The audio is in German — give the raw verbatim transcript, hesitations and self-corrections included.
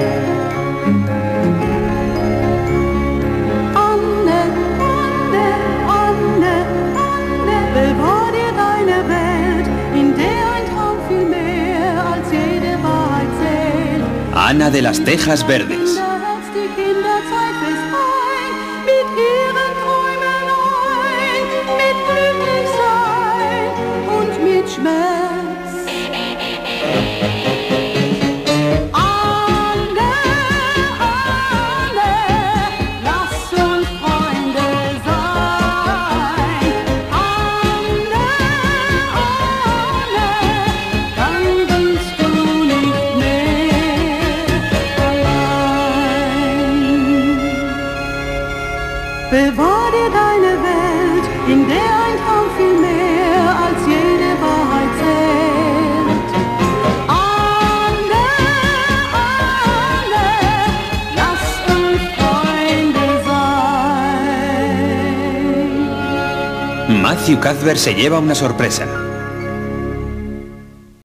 Anne, Anne, Anne, Anne, bewahr dir deine Welt, in der ein Traum viel mehr als jede Wahrheit zählt. Ana de las Tejas Verdes. Die Kinderzeit fest ein, mit ihren Träumen ein, mit glücklich sein und mit Schmerz. Anne, Anne, lass uns Freunde sein. Anne, Anne, dann bist du nicht mehr allein. Bewahr dir deine Welt, in der ein Traum viel mehr als jede Wahrheit zählt. Anne, Anne, lass uns Freunde sein. Matthew Cuthbert se lleva una sorpresa.